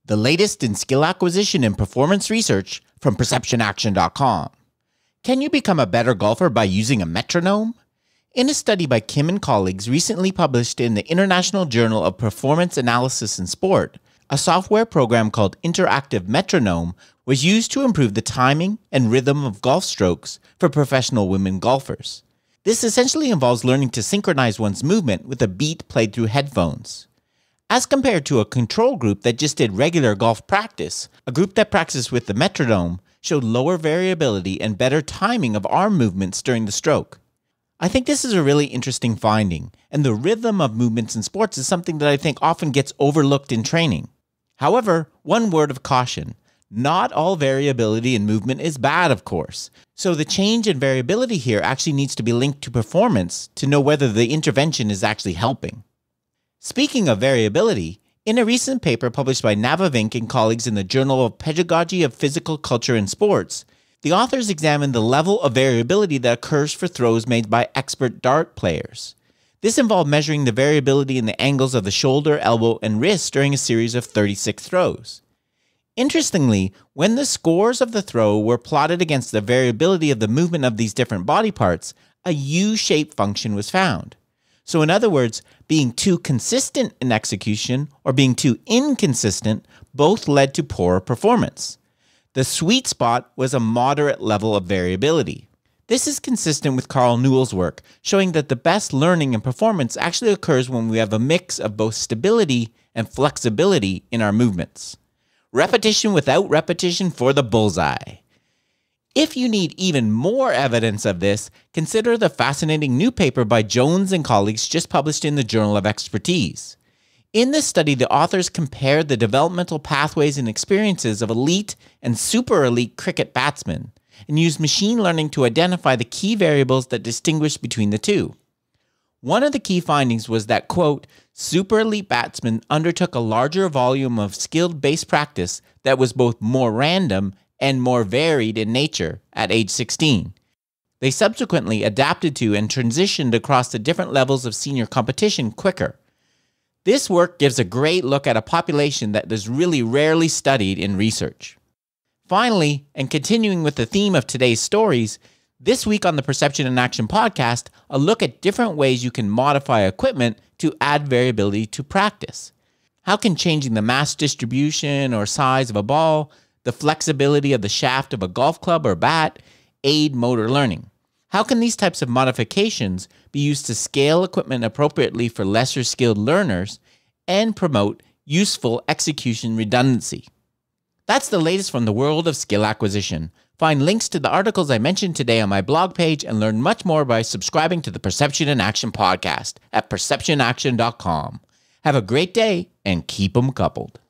the latest in skill acquisition and performance research from perceptionaction.com. Can you become a better golfer by using a metronome? In a study by Kim and colleagues recently published in the International Journal of Performance Analysis in Sport, a software program called Interactive Metronome was used to improve the timing and rhythm of golf strokes for professional women golfers. This essentially involves learning to synchronize one's movement with a beat played through headphones. As compared to a control group that just did regular golf practice, a group that practiced with the metronome showed lower variability and better timing of arm movements during the stroke. I think this is a really interesting finding, and the rhythm of movements in sports is something that I think often gets overlooked in training. However, one word of caution. Not all variability in movement is bad, of course. So the change in variability here actually needs to be linked to performance to know whether the intervention is actually helping. Speaking of variability, in a recent paper published by Navavink and colleagues in the Journal of Pedagogy of Physical Culture in Sports, the authors examined the level of variability that occurs for throws made by expert dart players. This involved measuring the variability in the angles of the shoulder, elbow, and wrist during a series of 36 throws. Interestingly, when the scores of the throw were plotted against the variability of the movement of these different body parts, a U-shaped function was found. So in other words, being too consistent in execution or being too inconsistent both led to poorer performance. The sweet spot was a moderate level of variability. This is consistent with Carl Newell's work, showing that the best learning and performance actually occurs when we have a mix of both stability and flexibility in our movements. Repetition without repetition for the bullseye. If you need even more evidence of this, consider the fascinating new paper by Jones and colleagues just published in the Journal of Expertise. In this study, the authors compared the developmental pathways and experiences of elite and super elite cricket batsmen and used machine learning to identify the key variables that distinguish between the two. One of the key findings was that, quote, super elite batsmen undertook a larger volume of skilled base practice that was both more random and more varied in nature at age 16. They subsequently adapted to and transitioned across the different levels of senior competition quicker. This work gives a great look at a population that is really rarely studied in research. Finally, and continuing with the theme of today's stories, this week on the Perception in Action podcast, a look at different ways you can modify equipment to add variability to practice. How can changing the mass distribution or size of a ball, the flexibility of the shaft of a golf club or bat, aid motor learning? How can these types of modifications be used to scale equipment appropriately for lesser skilled learners and promote useful execution redundancy? That's the latest from the world of skill acquisition. Find links to the articles I mentioned today on my blog page and learn much more by subscribing to the Perception in Action podcast at perceptionaction.com. Have a great day and keep 'em coupled.